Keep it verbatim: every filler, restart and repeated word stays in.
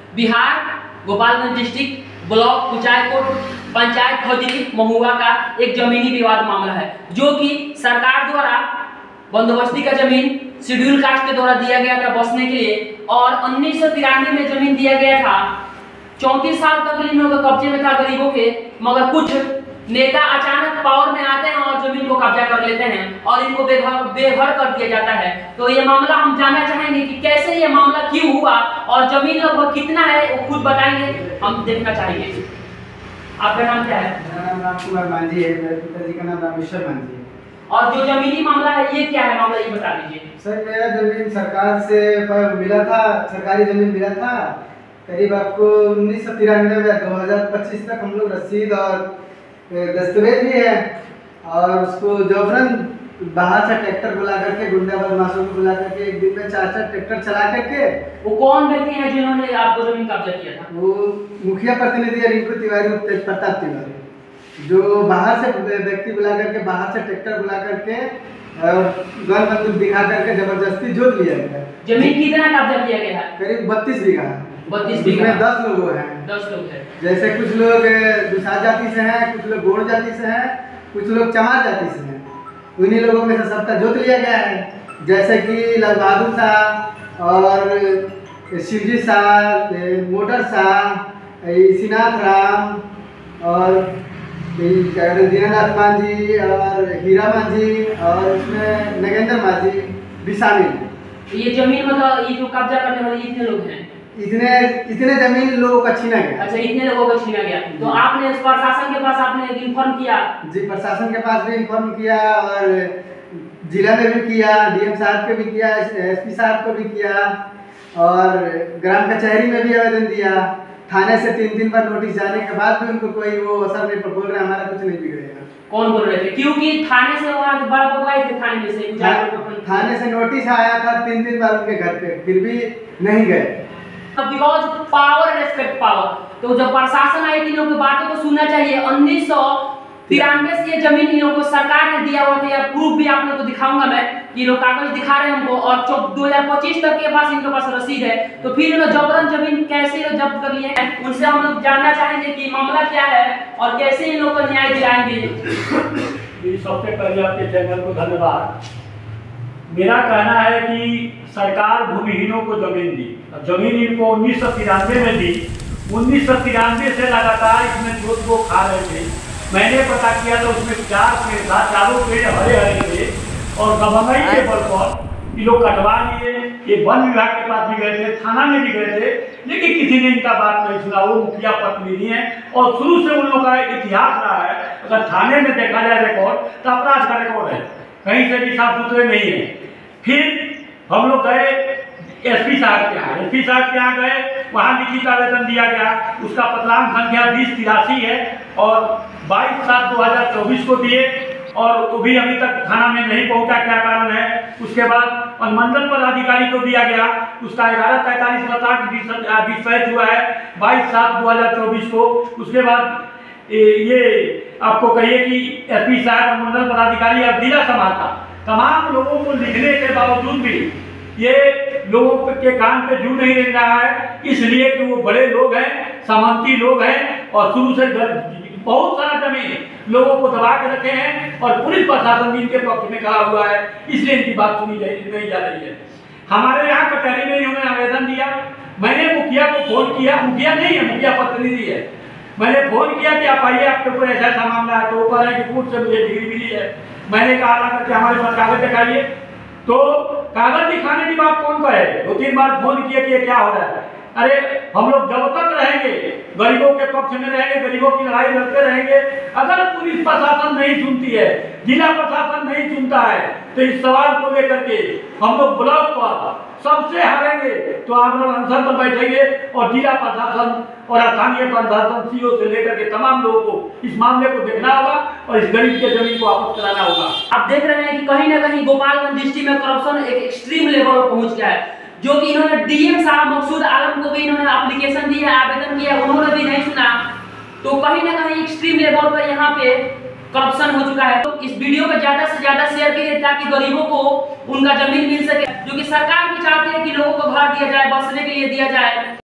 Bihar Gopalganj district block Kuchaikot panchayat Khaujri Mahua का एक जमीनी विवाद मामला है, जो कि सरकार द्वारा बंदोबस्ती का जमीन शेड्यूल कास्ट के द्वारा दिया गया था बसने के लिए, और उन्नीस सौ तिरानवे में जमीन दिया गया था। चौंतीस साल तक इन लोगों के कब्जे में था गरीबों के, मगर कुछ नेता अचानक पावर में आते हैं और जमीन को कब्जा कर लेते हैं और इनको बेघर बेघर कर दिया जाता है। तो ये मामला हम जानना चाहेंगे कि कैसे ये मामला क्यों हुआ और जमीन लगभग कितना है, वो खुद बताएंगे, हम देखना चाहेंगे। आपका नाम क्या है? मेरा नाम राम कुमार मांझी है। मेरे पिताजी का नाम रामेश्वर मांझी है। और जो जमीनी मामला है ये क्या है मामला, ये बता दीजिए। सर, मेरा जमीन सरकार से मिला था, सरकारी जमीन मिला था करीब आपको उन्नीस सौ तिरानवे में। दो हजार पच्चीस तक हम लोग रसीद और दस्तावेज भी है, और उसको जबरन बाहर से ट्रैक्टर बुला करके, गुंडा बदमाशों को बुला करके एक दिन में चार चार ट्रैक्टर चला करके। वो कौन व्यक्ति है जिन्होंने आपको जमीन कब्जा किया था? वो मुखिया प्रतिनिधि रिंकू तिवारी, तेज प्रताप तिवारी, जो बाहर से व्यक्ति बुला करके, बाहर से ट्रैक्टर बुला करके और गन बंदूक दिखा करके जबरदस्ती जोत लिया गया। जमीन कितना कब्जा किया गया है? करीब बत्तीस बीघा। बत्तीस बीघा में दस लोग हैं। दस लोग हैं। जैसे कुछ लोग दुसाध जाति से हैं, कुछ लोग गोड़ जाति से हैं, कुछ लोग चमार जाति से हैं। उन्हीं लोगों में से सबका जोत लिया गया है, जैसे कि लाल बहादुर शाह और शिवजी शाह, मोटर शाह, इसीनाथ राम और दीनानाथ मांझी और हीरा मांझी और उसमें नगेंद्र मांझी भी शामिल। ये जमीन मतलब ये जो कब्जा करने वाले इतने लोग हैं? इतने इतने जमीन लोगों का छीना गया। अच्छा, इतने लोगों का छीना गया। तो आपने प्रशासन के पास आपने इन्फॉर्म किया? जी, प्रशासन के पास भी इन्फॉर्म किया और जिला में भी किया, डीएम साहब को भी किया, एसपी साहब को भी किया, और ग्राम कचहरी में भी आवेदन दिया। थाने से तीन दिन बाद नोटिस जाने के बाद भी उनको कोई वो असर नहीं, बोल रहे हमारा कुछ नहीं बिगड़ेगा। कौन बोल रहे थे? क्योंकि थाने से वहाँ बड़ा पकवाए थे, थाने में से थाने से नोटिस आया था तीन दिन बाद उनके घर पे, फिर भी नहीं गए। बिकॉज पावर रेस्पेक्ट पावर, तो जब प्रशासन आए इन लोगों की बातों को सुनना चाहिए। उन्नीस सौ तिरानवे से ये जमीन इन लोगों को सरकार ने दिया हुआ था, या प्रूफ भी आप लोगों को दिखाऊंगा मैं, कि लोग कागज दिखा रहे हैं हमको, और दो हजार पच्चीस तक के पास इनके पास रसीद है। तो फिर इन्होंने जबरन जमीन कैसे जब्त कर लिए हैं, उनसे हम लोग जानना चाहेंगे कि मामला क्या है और कैसे इन लोगों को न्याय दिलाएंगे। सबसे पहले आपके चैनल को धन्यवाद। मेरा कहना है कि सरकार भूमिहीनों को जमीन दी, जमीन इनको उन्नीस सौ तिरानवे में दी। उन्नीस सौ तिरानवे से लगातार इसमें जोत को खा रहे थे। मैंने पता किया तो उसमें चार पेड़ था, चारों पेड़ हरे हरे थे, और गवर्नमेंट के बल पर ये लोग कटवा लिए। ये वन विभाग के पास भी गए थे, थाना में भी गए थे, लेकिन किसी ने इनका बात नहीं सुना। वो मुखिया प्रतिनिधि है और शुरू से उन लोगों का एक इतिहास रहा है। अगर थाने में देखा जाए रिकॉर्ड, तो अपराध का रिकॉर्ड है, कहीं से भी साफ सुथरे नहीं है। फिर हम लोग गए एसपी साहब के यहाँ, एसपी साहब के यहाँ गए, वहाँ लिखित आवेदन दिया गया। उसका पत्रांक संख्या बीस तिरासी है, और बाईस सात दो हजार चौबीस को दिए, और वो भी अभी तक थाना में नहीं पहुंचा, क्या कारण है। उसके बाद अनुमंडल पदाधिकारी को दिया गया, उसका ग्यारह तैंतालीस बताक डिस्पैच हुआ है बाईस सात दो हजार चौबीस को। उसके बाद ये आपको कहिए कि एसपी साहब अनुमंडल पदाधिकारी अब जिला संभालता, तमाम लोगों को लिखने के बावजूद भी ये लोगों के कान पे जू नहीं रह रहा है, इसलिए कि वो बड़े लोग हैं, सामंती लोग हैं, और शुरू से बहुत सारा जमीन लोगों को दबा के रखे हैं, और पुलिस प्रशासन भी इनके पक्ष में खड़ा हुआ है, इसलिए इनकी बात सुनी नहीं जा रही है। हमारे यहाँ कचहरी में इन्होंने आवेदन दिया। मैंने मुखिया को फोन किया, मुखिया नहीं है, मुखिया प्रतिनिधि है। मैंने फोन किया कि आप आइए, आपके ऊपर ऐसा ऐसा मामला है। तो वो कह रहे हैं कि कोर्ट से मुझे डिग्री मिली है। मैंने कहा ला करके हमारे पास कागज दिखाइए। तो कागज दिखाने की बात कौन कहे, दो तीन बार फोन किया कि ये क्या हो रहा है। अरे हम लोग जब तक रहेंगे गरीबों के पक्ष में रहेंगे, गरीबों की लड़ाई लड़ते रहेंगे। अगर पुलिस प्रशासन नहीं सुनती है, जिला प्रशासन नहीं सुनता है, तो इस सवाल को लेकर के हम लोग ब्लॉक पर सबसे हारेंगे, तो आंदोलन अनशन पर बैठेंगे, और जिला प्रशासन और स्थानीय प्रशासन सीओ से लेकर के तमाम लोगों को इस मामले को देखना होगा और इस गरीब के जमीन को वापस कराना होगा। आप देख रहे हैं कि कहीं ना कहीं गोपालगंज डिस्ट्रिक्ट में करप्शन एक एक्सट्रीम लेवल पर पहुंच गया है, जो कि इन्होंने डीएम साहब मकसूद आलम को भी इन्होंने एप्लीकेशन दिया, आवेदन किया, उन्होंने भी नहीं सुना। तो कहीं ना कहीं एक्सट्रीम लेवल पर यहाँ पे करप्शन हो चुका है। तो इस वीडियो को ज्यादा से ज्यादा शेयर कीजिए, ताकि गरीबों को उनका जमीन मिल सके, जो कि सरकार भी चाहती है कि लोगों को घर दिया जाए, बसने के लिए दिया जाए।